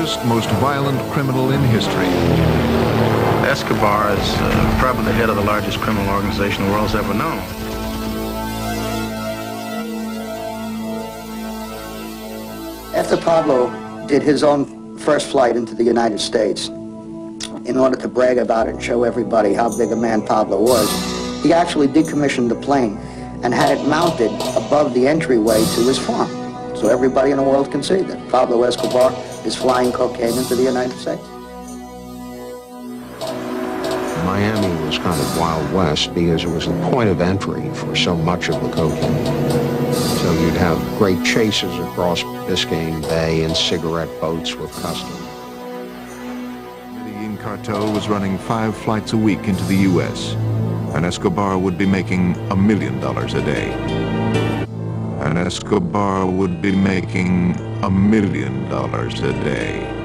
largest, most violent criminal in history. Escobar is probably the head of the largest criminal organization the world's ever known. After Pablo did his own first flight into the United States, in order to brag about it and show everybody how big a man Pablo was, he actually decommissioned the plane and had it mounted above the entryway to his farm. So everybody in the world can see that Pablo Escobar is flying cocaine into the United States. Miami was kind of Wild West because it was the point of entry for so much of the cocaine. So you'd have great chases across Biscayne Bay and cigarette boats with customs. Medellin cartel was running 5 flights a week into the U.S., and Escobar would be making $1 million a day. And Escobar would be making $1 million a day.